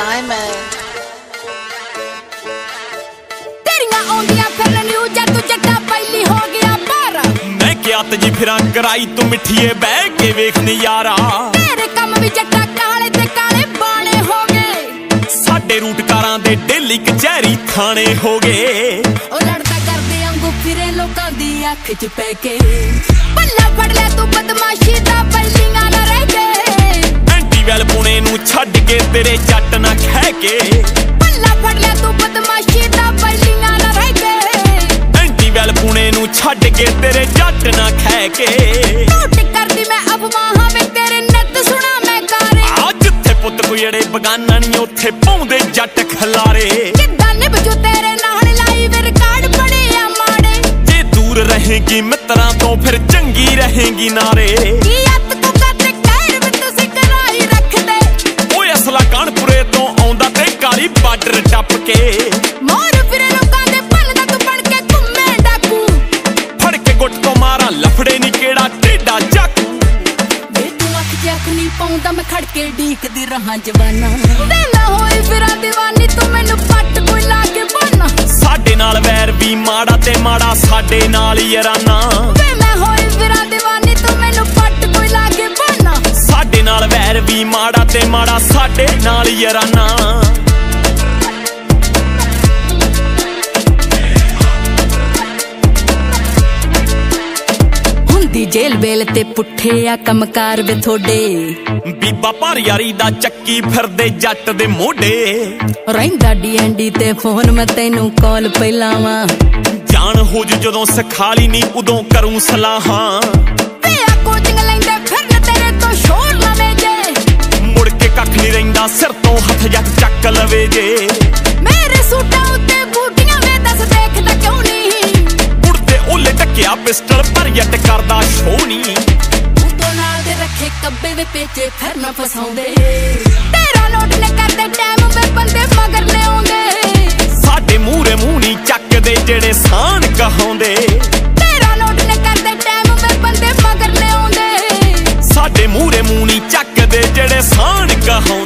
Simon तेरियां आउंदियां फिर news तू जट्टा पहली हो गया पर मैं क्या तजी फिरां कराई तू मिठिए बह के वेख नजारा तेरे कम भी जट्टा काले ते काले बाणे हो गए साडे रूटकारां दे डेली कचहरी थाने हो गए ओ लड़दा करदे वांगू फिरे लोकां दी अख च पै के पल्ला फड़ ले तू बदमाशी दा पल्लियां ना रह गए एंटी वैल पुणे नू छड्ड के तेरे जट ना खह के पल्ला फड़ ले तू बदमाशी दा पल्लियां ना रह गए एंटी वैल पुणे नू छड्ड के तेरे जट ना खह के टूट करदी मैं अफवाहां में तेरे नत सुना मैं गारे आ जिथे पुत कोई अड़े बगाना नहीं उथे पाउंदे जट खलारे किद्दां निभजू तेरे नाल लाइव रिकॉर्ड बड़े आ माड़े जे दूर रहेगी मित्रां तो फिर चंगी रहेगी नारे की अत तू करते कहर में तुसी कराई रख दे ओए असला कानपुरे तो आउंदा ते काली बार्डर टप के मोर फिरे लोकां दे भल दा तू बन के घुम्मे डाकू फड़ के गुट तो मारा लफड़े नी केड़ा टेढ़ा चाकू वे तू अख जख नहीं पाउंदा मैं खड़ के ढीकदी रहां जवाना वे मैं होई फिरा दीवानी तू मैनू पट कोई ला के बना साडे नाल वैर भी माड़ा ते माड़ा साडे नाल याराना वे मैं होई फिरा दीवानी तू मैनू पट कोई ला के बना साडे नाल वैर भी माड़ा ते माड़ा साडे नाल याराना हुंदी जेल बेल ते पुट्ठे आ कमकार वे थोड़े बीबा पर यारी दा चक्की फिरदे जट दे मोढे रहिंदा डीएनडी ते फोन मैं तैनू कॉल पैलावां जान हो जदों सिखाली नी उदों करूं सलाहां वे आ कोचिंग लैंदे फिरन तेरे तो शोर लवे जे मुड़ के कख नहीं रहिंदा सिर तो हथ जट चक लवे जे मेरे सूटां उत्ते बूटियां वे दस देखदा क्यों नहीं उड़ते ओले टकिया पिस्टल पर जट करदा शोनी उतो नाल दे रखे कब्बे वे पेचे फिर ना फसाउंदे तेरा नोट ने करदे टाइम वे बंदे मगर ले आउंदे साडे मूरे मूनी चकदे जेड़े सान कहाउंदे तेरा नोट ने करदे टाइम वे बंदे मगर ले आउंदे साडे मूरे मूनी चकदे जेड़े सान कहाउंदे